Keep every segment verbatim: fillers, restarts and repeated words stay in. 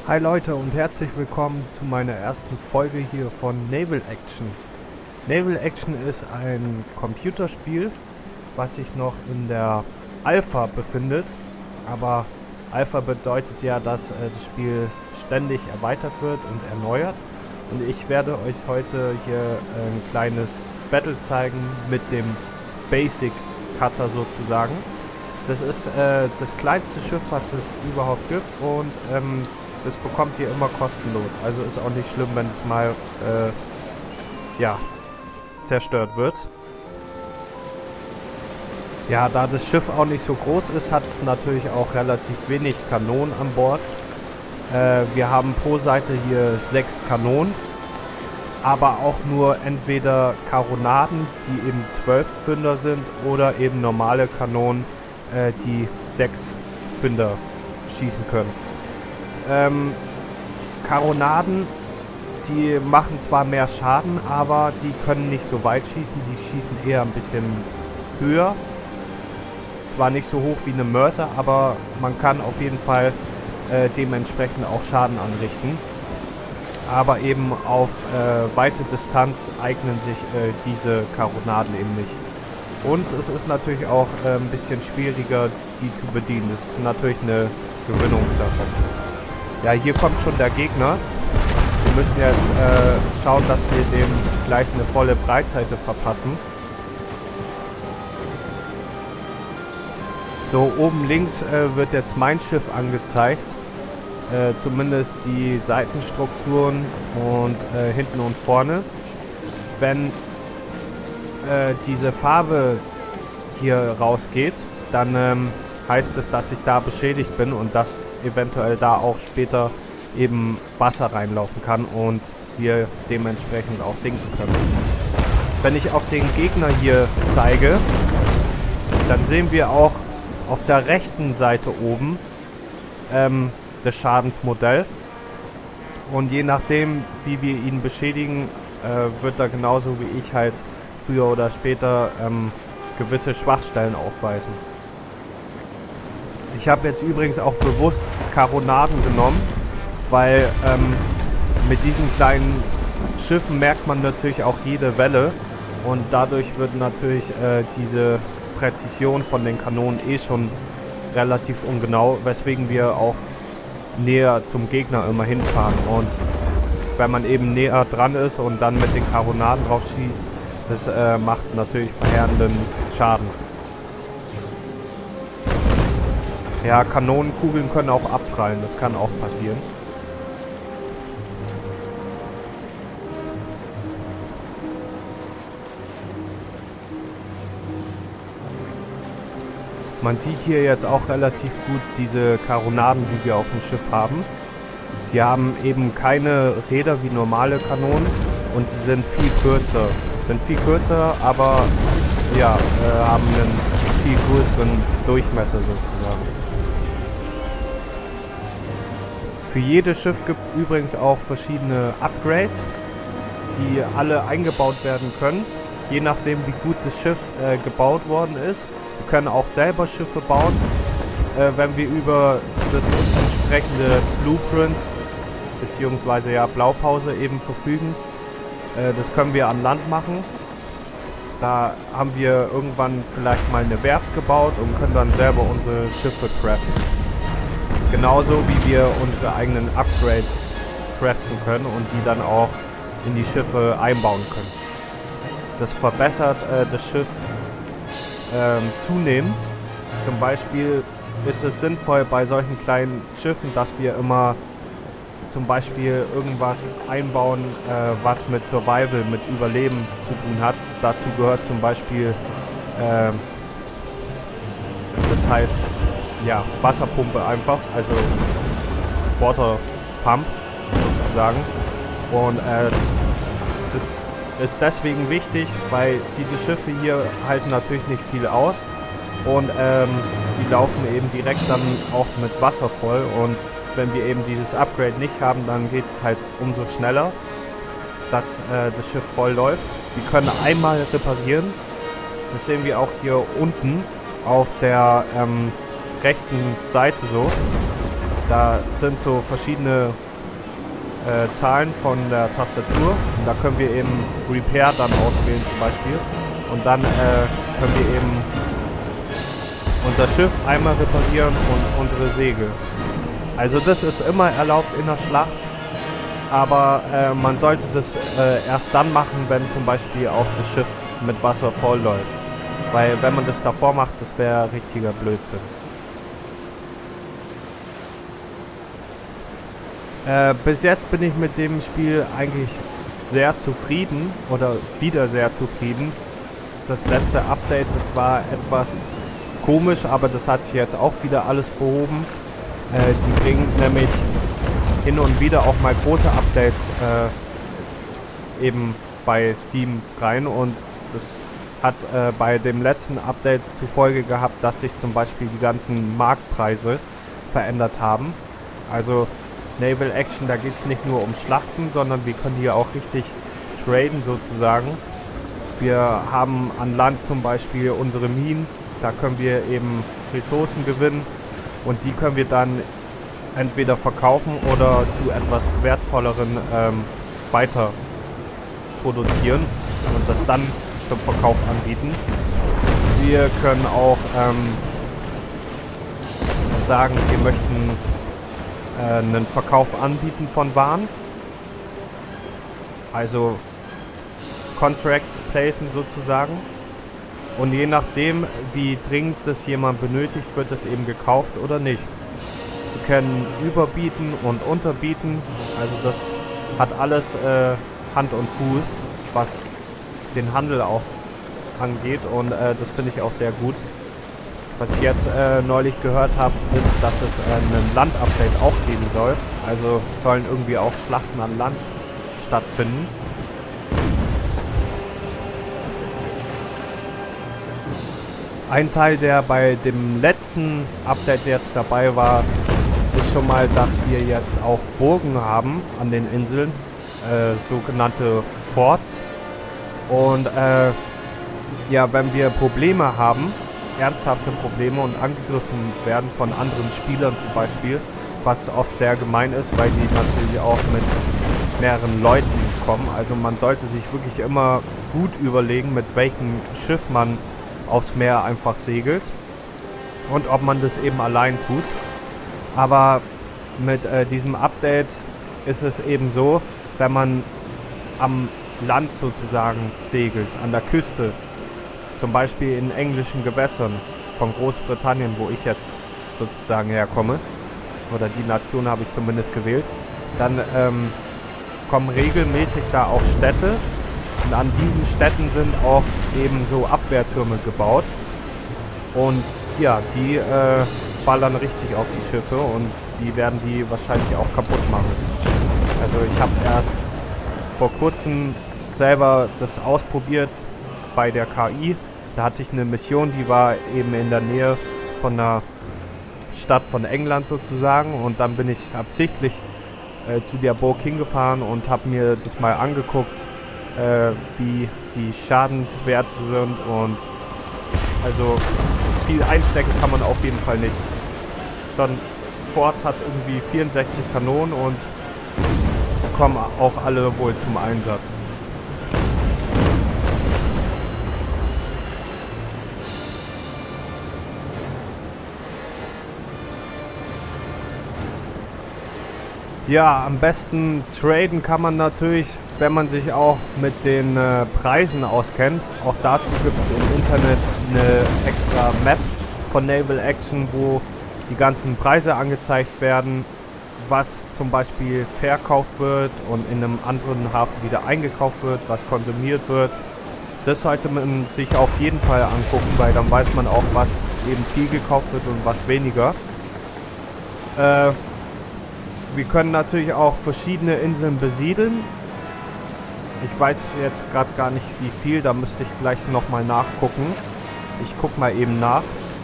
Hi Leute und herzlich willkommen zu meiner ersten Folge hier von Naval Action. Naval Action ist ein Computerspiel, was sich noch in der Alpha befindet. Aber Alpha bedeutet ja, dass äh, das Spiel ständig erweitert wird und erneuert. Und ich werde euch heute hier ein kleines Battle zeigen mit dem Basic Cutter sozusagen. Das ist äh, das kleinste Schiff, was es überhaupt gibt, und ähm, das bekommt ihr immer kostenlos. Also ist auch nicht schlimm, wenn es mal äh, ja, zerstört wird. Ja, da das Schiff auch nicht so groß ist, hat es natürlich auch relativ wenig Kanonen an Bord. Äh, wir haben pro Seite hier sechs Kanonen, aber auch nur entweder Karonaden, die eben zwölf Pfünder sind, oder eben normale Kanonen, äh, die sechs Pfünder schießen können. Ähm, Karonaden, die machen zwar mehr Schaden, aber die können nicht so weit schießen, die schießen eher ein bisschen höher. Zwar nicht so hoch wie eine Mörser, aber man kann auf jeden Fall äh, dementsprechend auch Schaden anrichten. Aber eben auf äh, weite Distanz eignen sich äh, diese Karonaden eben nicht. Und es ist natürlich auch äh, ein bisschen schwieriger, die zu bedienen. Das ist natürlich eine Gewöhnungssache. Ja, hier kommt schon der Gegner. Wir müssen jetzt äh, schauen, dass wir dem gleich eine volle Breitseite verpassen. So, oben links äh, wird jetzt mein Schiff angezeigt. Äh, zumindest die Seitenstrukturen und äh, hinten und vorne. Wenn äh, diese Farbe hier rausgeht, dann ähm, heißt es, dass ich da beschädigt bin und dass eventuell da auch später eben Wasser reinlaufen kann und wir dementsprechend auch sinken können. Wenn ich auf den Gegner hier zeige, dann sehen wir auch auf der rechten Seite oben ähm, das Schadensmodell, und je nachdem, wie wir ihn beschädigen, äh, wird er genauso wie ich halt früher oder später ähm, gewisse Schwachstellen aufweisen. Ich habe jetzt übrigens auch bewusst Karonaden genommen, weil ähm, mit diesen kleinen Schiffen merkt man natürlich auch jede Welle, und dadurch wird natürlich äh, diese Präzision von den Kanonen eh schon relativ ungenau, weswegen wir auch näher zum Gegner immer hinfahren. Und wenn man eben näher dran ist und dann mit den Karonaden drauf schießt, das äh, macht natürlich verheerenden Schaden. Ja, Kanonenkugeln können auch abprallen, das kann auch passieren. Man sieht hier jetzt auch relativ gut diese Karonaden, die wir auf dem Schiff haben. Die haben eben keine Räder wie normale Kanonen und sie sind viel kürzer. Sind viel kürzer, aber ja, äh, haben einen viel größeren Durchmesser sozusagen. Für jedes Schiff gibt es übrigens auch verschiedene Upgrades, die alle eingebaut werden können, je nachdem wie gut das Schiff äh, gebaut worden ist. Wir können auch selber Schiffe bauen, äh, wenn wir über das entsprechende Blueprint bzw. ja Blaupause eben verfügen. Äh, das können wir an Land machen. Da haben wir irgendwann vielleicht mal eine Werft gebaut und können dann selber unsere Schiffe craften. Genauso wie wir unsere eigenen Upgrades craften können und die dann auch in die Schiffe einbauen können. Das verbessert äh, das Schiff ähm, zunehmend. Zum Beispiel ist es sinnvoll bei solchen kleinen Schiffen, dass wir immer zum Beispiel irgendwas einbauen, äh, was mit Survival, mit Überleben zu tun hat. Dazu gehört zum Beispiel, äh, das heißt, ja, Wasserpumpe einfach, also Water Pump sozusagen. Und äh, das ist deswegen wichtig, weil diese Schiffe hier halten natürlich nicht viel aus, und ähm, die laufen eben direkt dann auch mit Wasser voll, und wenn wir eben dieses Upgrade nicht haben, dann geht es halt umso schneller, dass äh, das Schiff voll läuft. Wir können einmal reparieren, das sehen wir auch hier unten auf der ähm, rechten Seite so. Da sind so verschiedene äh, Zahlen von der Tastatur. Und da können wir eben Repair dann auswählen zum Beispiel. Und dann äh, können wir eben unser Schiff einmal reparieren und unsere Segel. Also das ist immer erlaubt in der Schlacht. Aber äh, man sollte das äh, erst dann machen, wenn zum Beispiel auch das Schiff mit Wasser voll läuft. Weil wenn man das davor macht, das wäre richtiger Blödsinn. Äh, bis jetzt bin ich mit dem Spiel eigentlich sehr zufrieden oder wieder sehr zufrieden. Das letzte Update, das war etwas komisch, aber das hat sich jetzt auch wieder alles behoben. Äh, die bringen nämlich hin und wieder auch mal große Updates äh, eben bei Steam rein und das hat äh, bei dem letzten Update zur Folge gehabt, dass sich zum Beispiel die ganzen Marktpreise verändert haben. Also Naval Action, da geht es nicht nur um Schlachten, sondern wir können hier auch richtig traden sozusagen. Wir haben an Land zum Beispiel unsere Minen, da können wir eben Ressourcen gewinnen und die können wir dann entweder verkaufen oder zu etwas wertvolleren ähm, weiter produzieren und das dann zum Verkauf anbieten. Wir können auch ähm, sagen, wir möchten äh, einen Verkauf anbieten von Waren, also Contracts placen sozusagen, und je nachdem wie dringend das jemand benötigt, wird es eben gekauft oder nicht. Wir können überbieten und unterbieten, also das hat alles äh, Hand und Fuß, was den Handel auch angeht, und äh, das finde ich auch sehr gut. Was ich jetzt äh, neulich gehört habe, ist, dass es äh, ein Land-Update auch geben soll. Also sollen irgendwie auch Schlachten an Land stattfinden. Ein Teil, der bei dem letzten Update jetzt dabei war, ist schon mal, dass wir jetzt auch Burgen haben an den Inseln, äh, sogenannte Forts. Und äh, ja, wenn wir Probleme haben, ernsthafte Probleme und angegriffen werden von anderen Spielern zum Beispiel, was oft sehr gemein ist, weil die natürlich auch mit mehreren Leuten kommen. Also man sollte sich wirklich immer gut überlegen, mit welchem Schiff man aufs Meer einfach segelt und ob man das eben allein tut. Aber mit äh, diesem Update ist es eben so, wenn man am Land sozusagen segelt, an der Küste, zum Beispiel in englischen Gewässern von Großbritannien, wo ich jetzt sozusagen herkomme, oder die Nation habe ich zumindest gewählt, dann ähm, kommen regelmäßig da auch Städte, und an diesen Städten sind auch eben so Abwehrtürme gebaut, und ja, die äh, ballern richtig auf die Schiffe und die werden die wahrscheinlich auch kaputt machen. Also ich habe erst vor kurzem selber das ausprobiert bei der K I. Da hatte ich eine Mission, die war eben in der Nähe von einer Stadt von England sozusagen, und dann bin ich absichtlich äh, zu der Burg hingefahren und habe mir das mal angeguckt, äh, wie die Schadenswerte sind, und also viel einstecken kann man auf jeden Fall nicht. So ein Fort hat irgendwie vierundsechzig Kanonen und kommen auch alle wohl zum Einsatz. Ja, am besten traden kann man natürlich, wenn man sich auch mit den äh, Preisen auskennt. Auch dazu gibt es im Internet eine extra Map von Naval Action, wo die ganzen Preise angezeigt werden, was zum Beispiel verkauft wird und in einem anderen Hafen wieder eingekauft wird, was konsumiert wird. Das sollte man sich auf jeden Fall angucken, weil dann weiß man auch, was eben viel gekauft wird und was weniger. Äh, wir können natürlich auch verschiedene Inseln besiedeln. Ich weiß jetzt gerade gar nicht wie viel, da müsste ich gleich nochmal nachgucken. Ich guck mal eben nach.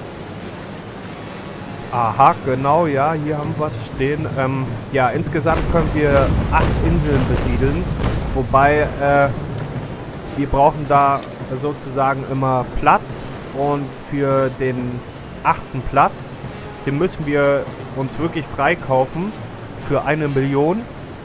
Aha, genau, ja, hier haben wir was stehen. Ähm, ja, insgesamt können wir acht Inseln besiedeln, wobei äh, wir brauchen da sozusagen immer Platz, und für den achten Platz den müssen wir uns wirklich freikaufen für eine Million.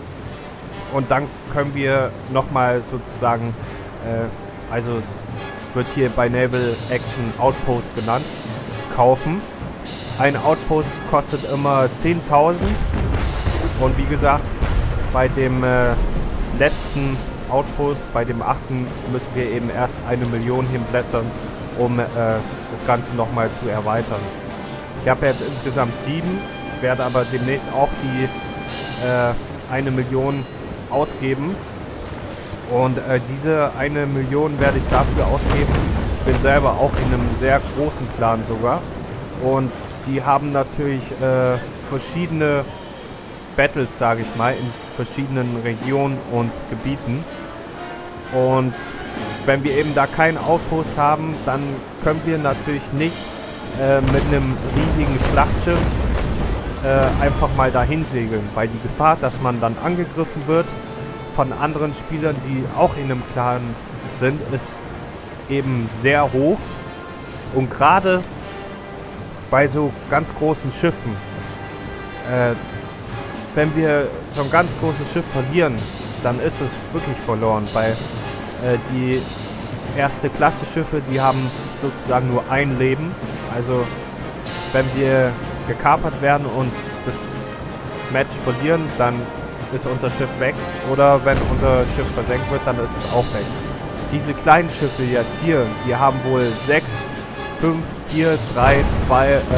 Und dann können wir nochmal sozusagen, äh, also es wird hier bei Naval Action Outpost genannt, kaufen. Ein Outpost kostet immer zehntausend. Und wie gesagt, bei dem äh, letzten Outpost, bei dem achten, müssen wir eben erst eine Million hinblättern, um äh, das Ganze nochmal zu erweitern. Ich habe jetzt insgesamt sieben, werde aber demnächst auch die äh, eine Million ausgeben. Und äh, diese eine Million werde ich dafür ausgeben. Ich bin selber auch in einem sehr großen Plan sogar. Und die haben natürlich äh, verschiedene Battles, sage ich mal, in verschiedenen Regionen und Gebieten. Und wenn wir eben da keinen Outpost haben, dann können wir natürlich nicht äh, mit einem riesigen Schlachtschiff äh, einfach mal dahin segeln, weil die Gefahr, dass man dann angegriffen wird von anderen Spielern, die auch in einem Clan sind, ist eben sehr hoch. Und gerade bei so ganz großen Schiffen, äh, wenn wir so ein ganz großes Schiff verlieren, dann ist es wirklich verloren, weil äh, die erste Klasse Schiffe, die haben sozusagen nur ein Leben. Also wenn wir gekapert werden und das Match verlieren, dann ist unser Schiff weg. Oder wenn unser Schiff versenkt wird, dann ist es auch weg. Diese kleinen Schiffe jetzt hier, die haben wohl sechs, fünf, vier, drei, zwei äh,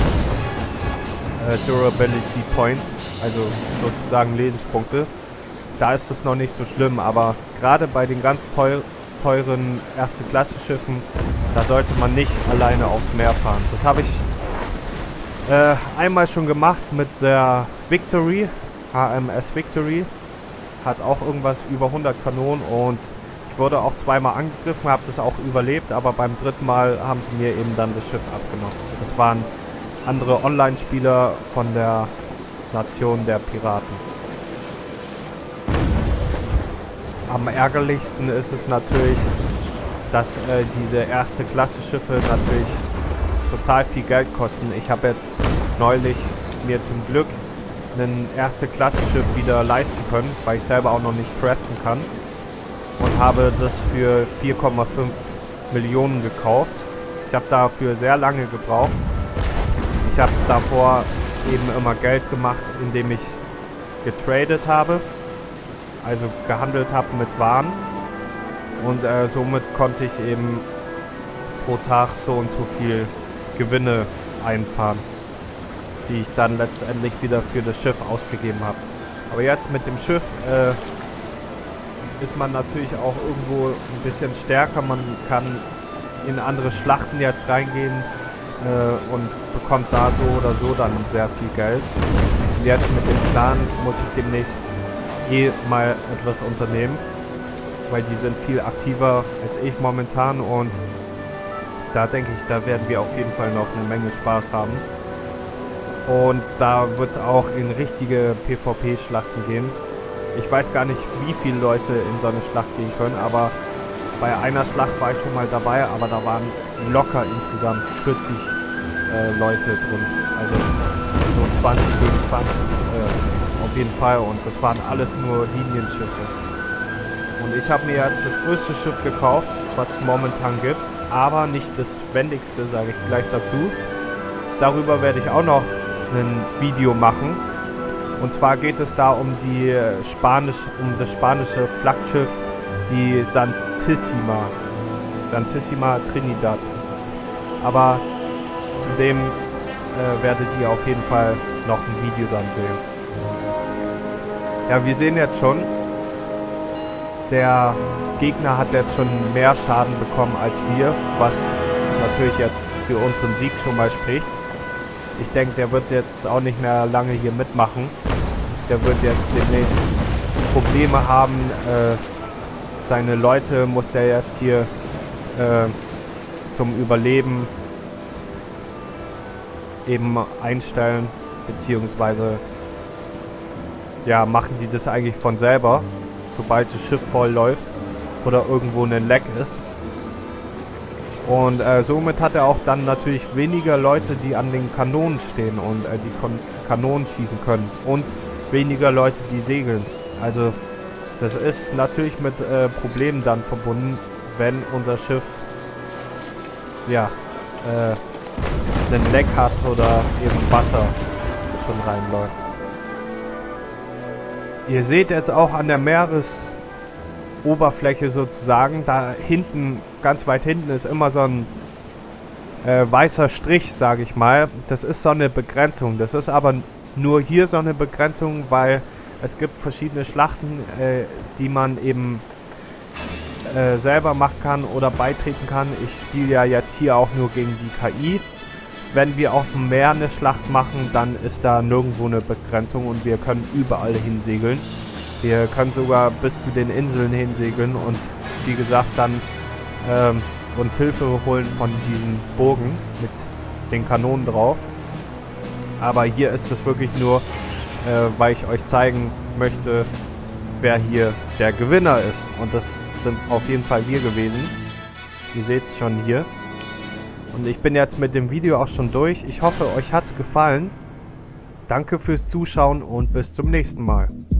äh, Durability Points, also sozusagen Lebenspunkte. Da ist es noch nicht so schlimm, aber gerade bei den ganz teuer, teuren erste Klasse Schiffen, da sollte man nicht alleine aufs Meer fahren. Das habe ich äh, einmal schon gemacht mit der Victory, H M S Victory, hat auch irgendwas über hundert Kanonen und ich wurde auch zweimal angegriffen, habe das auch überlebt, aber beim dritten Mal haben sie mir eben dann das Schiff abgenommen. Das waren andere Online-Spieler von der Nation der Piraten. Am ärgerlichsten ist es natürlich, dass äh, diese erste Klasse Schiffe natürlich total viel Geld kosten. Ich habe jetzt neulich mir zum Glück ein erste Klasse Schiff wieder leisten können, weil ich selber auch noch nicht craften kann. Und habe das für vier Komma fünf Millionen gekauft. Ich habe dafür sehr lange gebraucht. Ich habe davor eben immer Geld gemacht, indem ich getradet habe, also gehandelt habe mit Waren. Und äh, somit konnte ich eben pro Tag so und so viel Gewinne einfahren, die ich dann letztendlich wieder für das Schiff ausgegeben habe. Aber jetzt mit dem Schiff äh, ist man natürlich auch irgendwo ein bisschen stärker. Man kann in andere Schlachten jetzt reingehen äh, und bekommt da so oder so dann sehr viel Geld. Und jetzt mit dem Plan muss ich demnächst eh mal etwas unternehmen, weil die sind viel aktiver als ich momentan und da denke ich, da werden wir auf jeden Fall noch eine Menge Spaß haben. Und da wird es auch in richtige PvP-Schlachten gehen. Ich weiß gar nicht, wie viele Leute in so eine Schlacht gehen können, aber bei einer Schlacht war ich schon mal dabei, aber da waren locker insgesamt vierzig äh, Leute drin. Also so zwanzig gegen zwanzig äh, auf jeden Fall und das waren alles nur Linienschiffe. Und ich habe mir jetzt das größte Schiff gekauft, was es momentan gibt, aber nicht das wendigste, sage ich gleich dazu. Darüber werde ich auch noch ein Video machen. Und zwar geht es da um die Spanisch, um das spanische Flaggschiff, die Santissima, Santissima Trinidad. Aber zudem äh, werdet ihr auf jeden Fall noch ein Video dann sehen. Ja, wir sehen jetzt schon, der Gegner hat jetzt schon mehr Schaden bekommen als wir, was natürlich jetzt für unseren Sieg schon mal spricht. Ich denke, der wird jetzt auch nicht mehr lange hier mitmachen. Der wird jetzt demnächst Probleme haben. Äh, seine Leute muss der jetzt hier äh, zum Überleben eben einstellen, beziehungsweise ja, machen die das eigentlich von selber, sobald das Schiff voll läuft oder irgendwo ein Leck ist. Und äh, somit hat er auch dann natürlich weniger Leute, die an den Kanonen stehen und äh, die Kon Kanonen schießen können. Und weniger Leute, die segeln. Also das ist natürlich mit äh, Problemen dann verbunden, wenn unser Schiff ja äh, einen Leck hat oder eben Wasser schon reinläuft. Ihr seht jetzt auch an der Meeresoberfläche sozusagen, da hinten, ganz weit hinten ist immer so ein äh, weißer Strich, sage ich mal. Das ist so eine Begrenzung. Das ist aber nur hier so eine Begrenzung, weil es gibt verschiedene Schlachten, äh, die man eben äh, selber machen kann oder beitreten kann. Ich spiele ja jetzt hier auch nur gegen die K I. Wenn wir auf dem Meer eine Schlacht machen, dann ist da nirgendwo eine Begrenzung und wir können überall hinsegeln. Wir können sogar bis zu den Inseln hinsegeln und wie gesagt dann ähm, uns Hilfe holen von diesen Burgen mit den Kanonen drauf. Aber hier ist es wirklich nur, äh, weil ich euch zeigen möchte, wer hier der Gewinner ist. Und das sind auf jeden Fall wir gewesen. Ihr seht es schon hier. Und ich bin jetzt mit dem Video auch schon durch. Ich hoffe, euch hat es gefallen. Danke fürs Zuschauen und bis zum nächsten Mal.